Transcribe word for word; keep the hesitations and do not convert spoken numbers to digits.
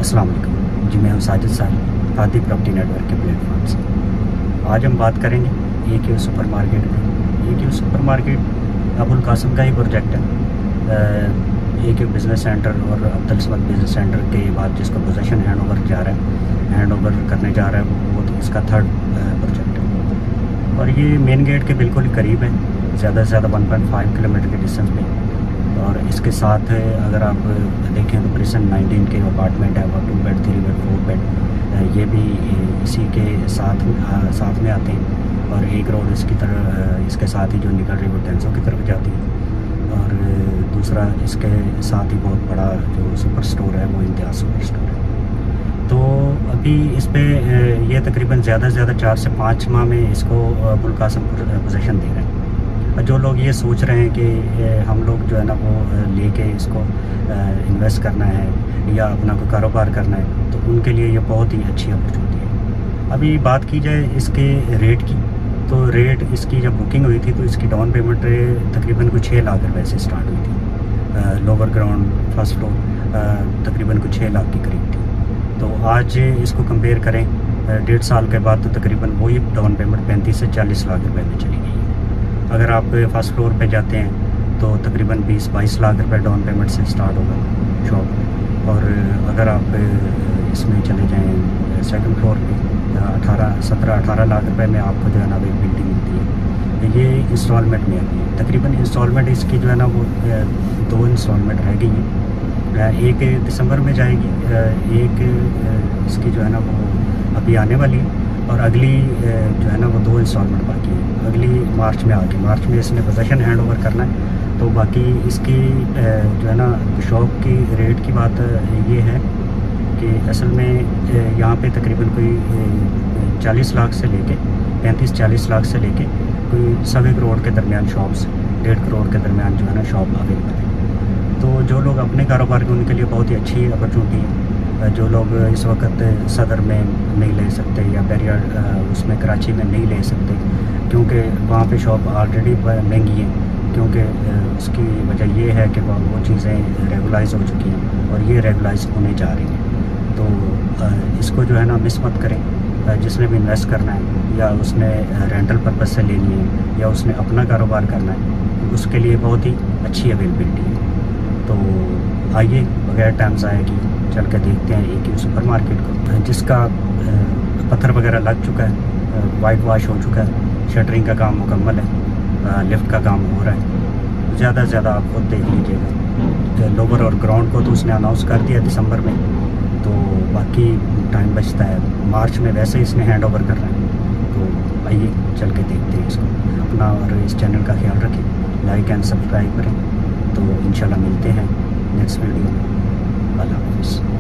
अस्सलाम वालेकुम जी, मैं हूं साजिद साहिब हादी प्रॉपर्टी नेटवर्क के प्लेटफॉर्म से। आज हम बात करेंगे ए के सुपर मार्केट में। ए के सुपर मार्केट अबुल कासिम का ही प्रोजेक्ट है। ए के बिज़नेस सेंटर और अब्दुल समद बिज़नेस सेंटर के बाद जिसको पोजीशन हैंड ओवर जा रहा है हैंड ओवर करने जा रहा है वो, वो तो इसका थर्ड प्रोजेक्ट है और ये मेन गेट के बिल्कुल ही करीब है, ज़्यादा से ज़्यादा वन पॉइंट फाइव किलोमीटर के डिस्टेंस पे। और इसके साथ अगर आप देखें तो प्रिसन नाइनटीन के अपार्टमेंट है, वो two bed three bed four bed ये भी इसी के साथ साथ में आते हैं। और एक रोड इसकी तरह इसके साथ ही जो निकल रही है वो टेंसो की तरफ जाती है और दूसरा इसके साथ ही बहुत बड़ा जो सुपर स्टोर है वो इम्तियाज़ सुपर स्टोर है। तो अभी इस पर ये तकरीबन ज़्यादा से ज़्यादा चार से पाँच माह में इसको अबुल कासिम पोजीशन दे रहे हैं। जो लोग ये सोच रहे हैं कि हम लोग जो है ना वो लेके इसको इन्वेस्ट करना है या अपना कोई कारोबार करना है तो उनके लिए ये बहुत ही अच्छी अपॉर्चुनिटी है। अभी बात की जाए इसके रेट की, तो रेट इसकी जब बुकिंग हुई थी तो इसकी डाउन पेमेंट तकरीबन कुछ छः लाख रुपए से स्टार्ट हुई थी। लोअर ग्राउंड फर्स्ट फ्लोर तकरीबन कुछ छः लाख के करीब थी। तो आज इसको कंपेयर करें डेढ़ साल के बाद तो तकरीबन वही डाउन पेमेंट पैंतीस से चालीस लाख रुपए में चली गई है। अगर आप फर्स्ट फ्लोर पे जाते हैं तो तकरीबन बीस बाईस लाख रुपए डाउन पेमेंट से स्टार्ट होगा शॉप। और अगर आप इसमें चले जाएं सेकंड फ्लोर पे अठारह सत्रह अठारह लाख रुपए में आपको जो है ना एक बिल्डिंग मिलती है। ये इंस्टॉलमेंट में आती है, तकरीबन इंस्टॉलमेंट इसकी जो है ना वो दो इंस्टॉलमेंट रह गई है। एक दिसंबर में जाएगी, एक इसकी जो है ना वो अभी आने वाली है और अगली जो है ना वो दो इंस्टॉलमेंट बाकी है। अगली मार्च में आगे मार्च में इसने पोजीशन हैंड ओवर करना है। तो बाकी इसकी जो है ना शॉप की रेट की बात ये है कि असल में यहाँ पे तकरीबन कोई चालीस लाख से लेके पैंतीस चालीस लाख से लेके कोई सवा करोड़ के दरमियान शॉप्स डेढ़ करोड़ के दरमियान जो है ना शॉप अवेलेबल है। तो जो लोग अपने कारोबार के उनके लिए बहुत ही अच्छी अपॉर्चुनिटी है। जो लोग इस वक्त सदर में नहीं ले सकते या बैरियर उसमें कराची में नहीं ले सकते क्योंकि वहाँ पे शॉप ऑलरेडी महंगी है, क्योंकि उसकी वजह ये है कि वह वो चीज़ें रेगुलाइज हो चुकी हैं और ये रेगुलाइज होने जा रही हैं। तो इसको जो है ना मिस मत करें। जिसने भी इन्वेस्ट करना है या उसने रेंटल पर्पज़ से लेनी है या उसने अपना कारोबार करना है उसके लिए बहुत ही अच्छी अवेलेबिलिटी है। तो आइए बगैर टाइम ज़ाया किए चल के देखते हैं ए के सुपर मार्केट को, जिसका पत्थर वगैरह लग चुका है, वाइट वॉश हो चुका है, शटरिंग का काम मुकम्मल है, लिफ्ट का काम हो रहा है। ज़्यादा से ज़्यादा आप खुद देख लीजिएगा। लोअर और ग्राउंड को तो उसने अनाउंस कर दिया दिसंबर में, तो बाकी टाइम बचता है। मार्च में वैसे इसने हैंड ओवर करना है। तो आइए चल के देखते हैं इसको। अपना और इस चैनल का ख्याल रखें, लाइक एंड सब्सक्राइब करें। तो इंशाल्लाह मिलते हैं नेक्स्ट वीडियो में। अल्लाह हाफ़िज़।